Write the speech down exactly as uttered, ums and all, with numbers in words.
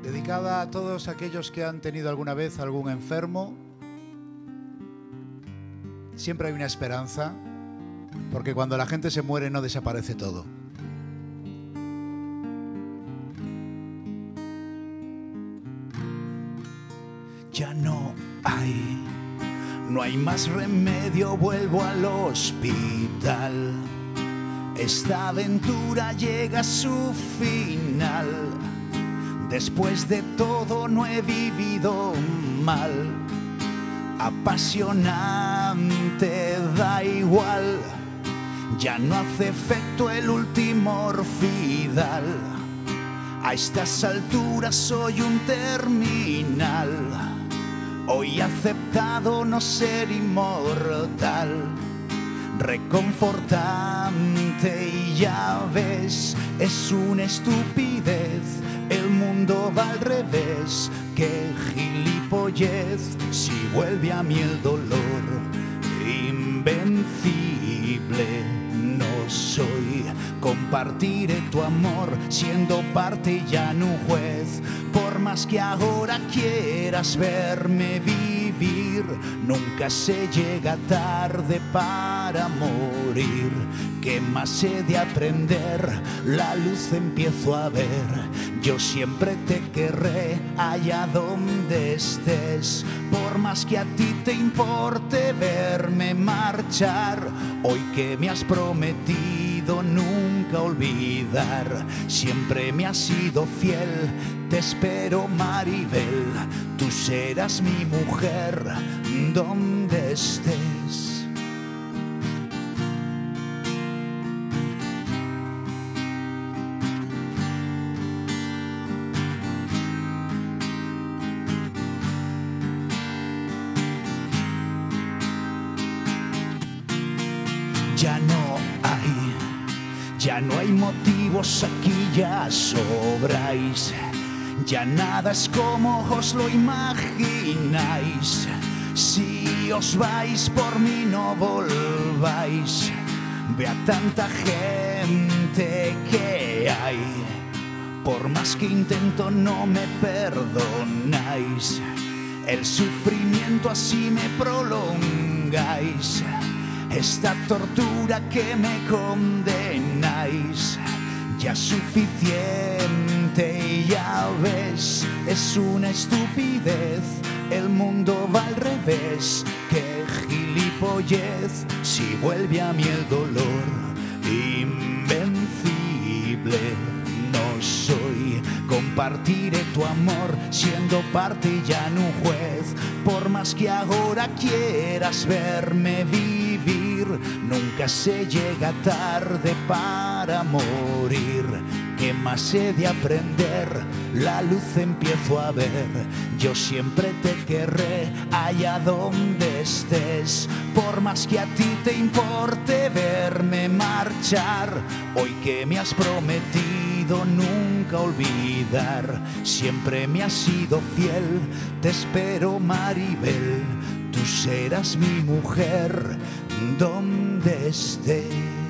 dedicada a todos aquellos que han tenido alguna vez algún enfermo. Siempre hay una esperanza, porque cuando la gente se muere no desaparece todo. Ya no hay, no hay más remedio, vuelvo al hospital. Esta aventura llega a su final. Después de todo no he vivido mal. Apasionante, da igual. Ya no hace efecto el último orfidal. A estas alturas soy un terminal. Hoy he aceptado no ser inmortal. Reconfortante y ya ves, es una estupidez. El mundo va al revés, qué gilipollez. Si vuelve a mí el dolor, invencible no soy. Compartiré tu amor siendo parte y ya no juez. Por más que ahora quieras verme vivir, nunca se llega tarde para morir. ¿Qué más he de aprender? La luz empiezo a ver. Yo siempre te querré allá donde estés. Por más que a ti te importe verme marchar, hoy que me has prometido nunca olvidar, siempre me has sido fiel. Te espero, Maribel, tú serás mi mujer donde estés. Ya no hay, ya no hay motivos, aquí ya sobráis. Ya nada es como os lo imagináis. Si os vais por mí no volváis. Ve a tanta gente que hay. Por más que intento no me perdonáis. El sufrimiento así me prolongáis. Esta tortura que me condenáis, ya suficiente y ya ves, es una estupidez. El mundo va al revés, qué gilipollez. Si vuelve a mí el dolor, invencible no soy. Compartiré tu amor siendo parte y ya no juez. Por más que ahora quieras verme vivir, nunca se llega tarde para morir. ¿Qué más he de aprender? La luz empiezo a ver. Yo siempre te querré allá donde estés. Por más que a ti te importe verme marchar, hoy que me has prometido nunca olvidar, siempre me has sido fiel. Te espero, Maribel, tú serás mi mujer donde estés.